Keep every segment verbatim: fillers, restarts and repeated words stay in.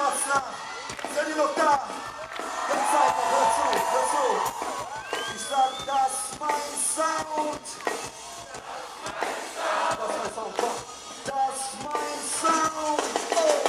Straße. Seid ihr noch da? Jetzt einfach, hör zu, hör zu. Ich sag, das ist mein Sound. Das ist mein Sound, komm. Das ist mein Sound. Oh.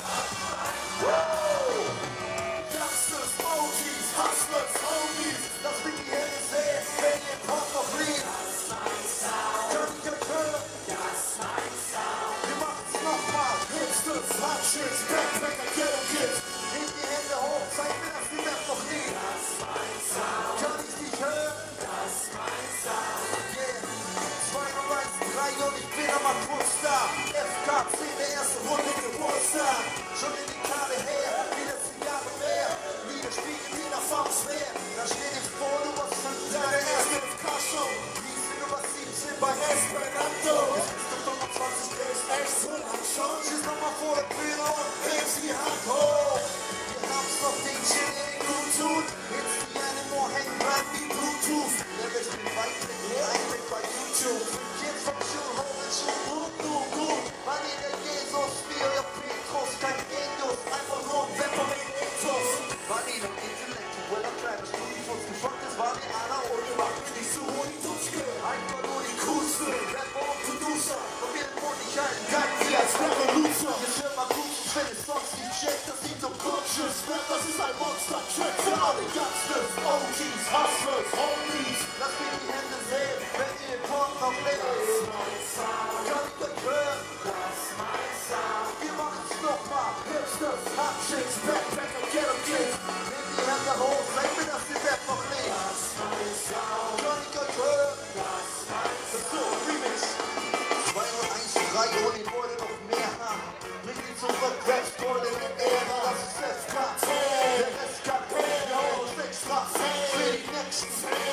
Youngsters, O Gs, Hustlers, Homies. Lass mich die Hände sehen, wenn ihr Pop noch liebt. Das ist mein Sound. Kann ich euch hören? Das ist mein Sound. Wir machen's nochmal. Hipsters, Hutchins, Backpacker, Ghetto Kids. Hebt die Hände hoch, zeig mir, dass die Welt noch liebt. Das ist mein Sound. Kann ich dich hören? Das ist mein Sound. Yeah. zwei null eins drei und ich bin am Akku-Star. F K zehn, der erste Runde Geburtstag. Schon in die Karte her, wie das die Jahre mehr. Lieder spiegel in der Faustwehr. Da steht ich vor, du warst fünf Jahre erste F K-Show. Diese Nummer siebzehn bei Esperanto. Es ist der fünfundzwanzig, der ist echt so lang schon. Schieß nochmal vor der Bühne und heb sie Hand hoch. Wir haben's noch den Shit in Bluetooth. Jetzt die eine nur hängen bleiben wie Bluetooth. Der Rest mit Weitblick, nur Einblick bei YouTube. Kids vom Schulhof, Schulbuch, gut, gut. Weil ihr der Jesus, wie euer Petrus, kein Genius, einfach nur ein Wetter mit Ethos. Weil ihr noch intellektueller kleiner Studienfuchs gefolgt ist, war die einer und macht nicht so hohe Dutschke. Einfach nur die coolste, Rapper und Producer. Und wir den Mund nicht halten, keinen sie als Revolution. Jetzt hört mal gut, wenn es sonst nicht checkt, das sieht so conscious. Rap, das ist ein Monster-Track für alle Youngsters, O Gs, Hustlers, Homies. Lass mich die Hände sehen, wenn ihr den Pop noch lebt. Das ist mein Sound. Kann ich euch hören? Das ist mein Sound. Wir machen's nochmal. Hipsters, Hutchins, Backpacker, Ghetto Kids. Nehmt die Hände hoch, zeig mir, dass die Welt noch lebt. Das ist mein Sound. Kann ich euch hören? Das ist mein Sound. So, Remix. zwei null eins drei und ich wollte noch mehr haben. Bring die zurück, Raps, goldene Ära. Das ist F K zehn. Der Rest kann wir hauen uns extra für die Nächsten.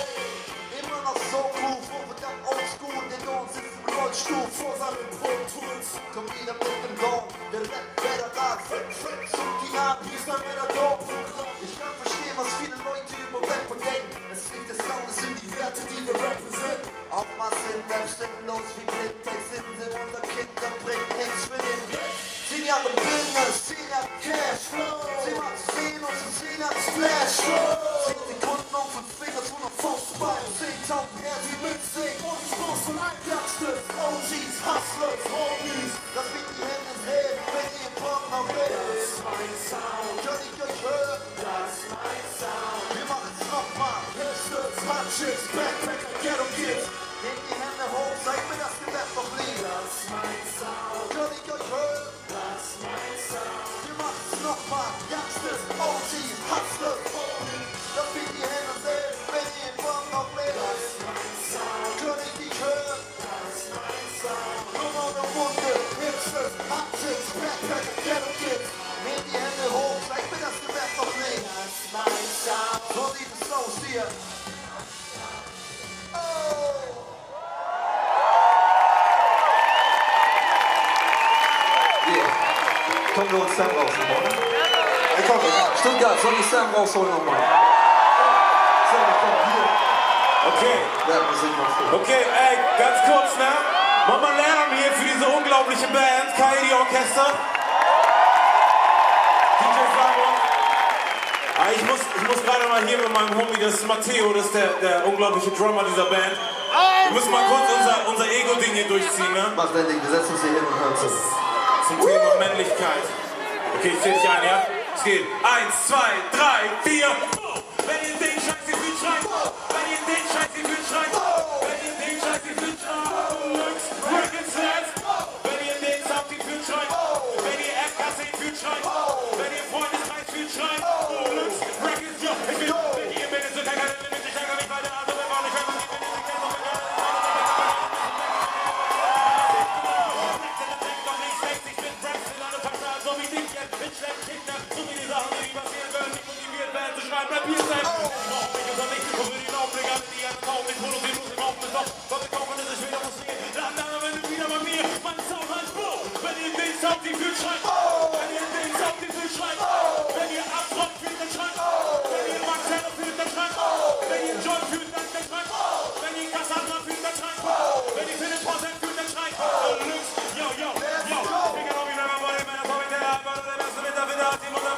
Immer noch so cool, vor verdammt oldschool. Der Lohn sitzt im Rollstuhl vor seinen Pro-Tools. Komm wieder mit dem Dorn, der Rap, wer da lag. Frick, Frick, zog die Hand, wie ist dann wieder Dorn. Ich kann verstehen, was viele Leute über Rapper denken. Es liegt des Soundes in die Werte, die wir representen. Auf Massen, Rap stimmen los wie Blindtext. Sind unser Kinder, bringt nichts für den Blick. Zehn Jahre Business, zehn Jahre Cashflow. Sie macht zehn und sie zehn Jahre Splash. Zehn Sekunden um fünf Finger zu einer Faustball. zehntausend Herren, die mitsingen. Und ich muss von einem Youngsters, O Gs, Hustlers, Homies. Lass mich die Hände sehen, wenn ihr im Pop noch lebt. Das ist mein Sound. Kann ich euch hören? Das ist mein Sound. Wir machen's nochmal. Hipsters, Hutchins, Backpacker, Ghetto Kids. Nehmt die Hände hoch, zeig mir, dass die Welt noch liegt. Das ist mein Sound. Kann ich euch hören? Das ist mein Sound. Wir machen's nochmal. Youngsters, O Gs, Hustlers, Homies. Lass mich die Hände sehen, wenn ihr im Pop noch lebt. Das ist mein Sound. Kann ich dich hören? Das ist mein Sound. Nummer eine Runde. Hipsters, Hutchins, Backpacker, Ghetto Kids. Nehmt die Hände hoch, zeig mir, dass die Welt noch lebt. Das ist mein Sound. So sieht es aus hier. Können wir uns Sam rausholen, oder? Ja, komm, Stuttgart, soll ich Sam rausholen nochmal? Sam, komm, hier. Okay. Ja, wir sind noch so. Okay, ey, ganz kurz, ne? Mach mal Lärm hier für diese unglaubliche Band, K I D Orchester. D J Flago. Ah, ich muss, ich muss gerade mal hier mit meinem Homie, das ist Matteo, das ist der, der unglaubliche Drummer dieser Band. Wir müssen mal kurz unser, unser Ego-Ding hier durchziehen, ne? Mach dein Ding, wir setzen uns hier hin und hören zu. Zum Thema Männlichkeit. Okay, ich zähl dich ein, ja? Es geht. Eins, zwei, drei, vier. Wenn ihr den Scheiß hier fühlt, schreit. Wenn ihr den Scheiß hier fühlt, schreit. Wenn ihr den Scheiß hier fühlt, schreit. Break it set. Wenn ihr den Sound hier fühlt, schreit. Wenn ihr F K zehn fühlt, schreit. Wenn ihr Freundeskreis fühlt, schreit. Break it, yo. Ich bin, wenn ihr bin, ist so kein Limit. Ich ärgere mich weiter, also wenn man nicht mehr was gibt, wenn ihr sich jetzt noch wenn ihr John fühlt, dann schreit. Wenn ihr Cassandra fühlt, dann schreit. Wenn ihr Philipp fühlt, dann schreit. Yo, yo, yo. Ich bin genau wie wenn man bei den Männern kommt, der hat, der beste Winter, Winter, hat jemand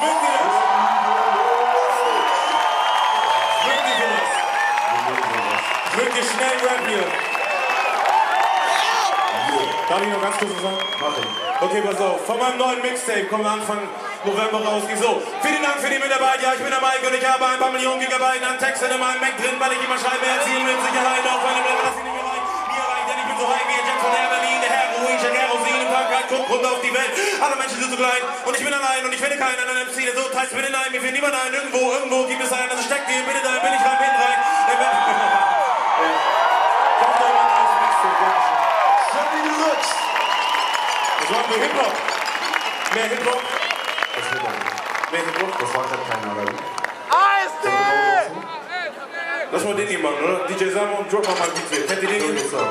Mögt ihr das? Mögt ihr sowas? Mögt ihr schnell Rap hier? Darf ich noch ganz kurz was sagen? Mach ich. Okay, pass auf. Von meinem neuen Mixtape kommt Anfang November raus. So, vielen Dank für die Mitarbeit. Ja, ich bin der Mike und ich habe ein paar Millionen Gigabyte an Texten in meinem Mac drin, weil ich immer schreibe, erzielen mit Sicherheit auf einem Level, das ich nicht erreicht. Nie erreicht, denn ich bin so high wie ein Jet von Herre, Berlin, der Herre, ich check Kerosin in Frankreich, guck runter auf die Welt. Alle Menschen sind so klein und ich bin allein und ich finde keinen anderen M C, der so teils bitte nein, mir fehlt niemand ein. Irgendwo, irgendwo gibt es einen, also steckt dir bitte da, bin ich rein, bin rein. Kommt doch mal ein Mixtape, Samy Deluxe. das war nur Hip-Hop. Mehr Hip-Hop. Das wird dann. Mehr Hip-Hop. Das war halt keiner, oder wie? Lass mal den hier machen, oder? D J Samo und drop mal mal ein Beat hier. Kennt ihr den hier? So.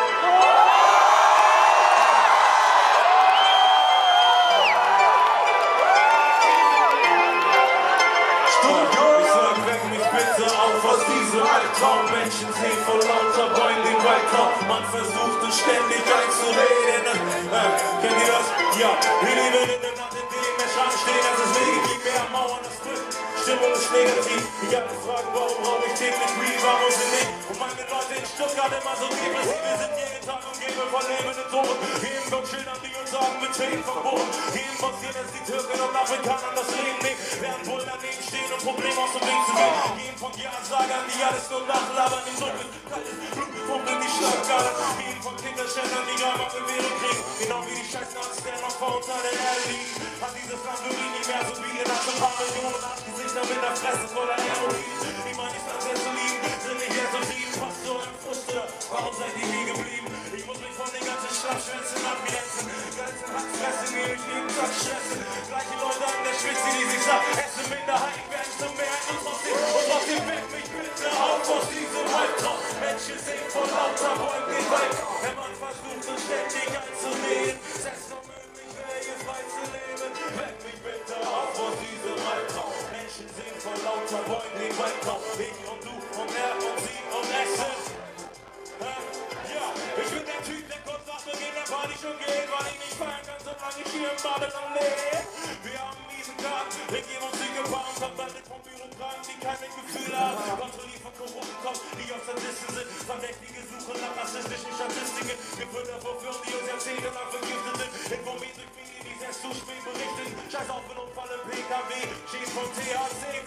Ich sag, weck mich bitte auf aus diesem Albtraum. Menschen sehen vor lauter Bäumen den Waldtraum. Man versucht uns ständig einzureden. Äh, kennt ihr das? Ja. Wir leben in der Nacht, in dem wir Schrank stehen. Es ist legitim, mehr Mauern, das drückt. Stimmung ist negativ. Ich hab gefragt, warum rauche ich täglich Weed, warum sind nicht? Und meine Leute in Stuttgart immer so depressiv. Wir sind jeden Tag umgeben von lebenden Toten. Jeden Block schildern die uns sagen, wir treten verboten. Jeden passiert es die Türken und Afrikanern das Leben nicht. Während wohl daneben stehen und Probleme aus dem Weg zu gehen. Jeden von Ja-Sagern, die alles nur nachlabern. Im Dunkeln, kaltes Blut gepumpt in die Schlaggader. Jeden von Kinderständern, die gerade mal Bewährung kriegen. Genau wie die scheiß Nazis, der noch vor unter der Erde liegen. Hat dieses Land wirklich nicht mehr so wie in ein paar Millionen Arschgesichter mit der Fresse voller Heroin. Die meine ich dann sehr zu lieben, sind nicht sehr so lieb. Fast so im Frust oder warum seid ihr nie geblieben? Ich muss mich von den ganzen Schlappschwänzen abgrenzen. Ganzen Hackfressen, die mich jeden Tag stressen. Gleiche Leute an der Spitze, die sich sagen, essen Minderheiten werden zum Mehrheit und trotzdem, und trotzdem weck mich bitte auf aus diesem Albtraum. Menschen sehen vor lauter Bäumen den Wald. Der Mann versucht uns ständig einzunehmen. Setzt noch möglich, welche frei zu leben. Weck mich bitte auf aus diesem Albtraum. Menschen sehen vor lauter Bäumen den Waldtraum. Ich und du und er und sie und es sind. Ja, ich bin der Typ, der kurz nach Beginn der Party schon geht, weil ich nicht feiern kann, solange ich hier im Badeland lebe. Wir haben miesen Karten, wir geben uns die Gefahren, verbandelt von Bürokraten, die keine Gefühle haben. Kontrolliert von korrupten Kopf, die auf Sadisten sind. Verdächtige suchen nach rassistischen Statistiken. Gefütter vor Firmen, die uns jahrzehntelang vergiftet sind. Informiert durch Medien, die sehr zu spät berichten. Scheiß auf den Unfall im P K W, Schied von T H C.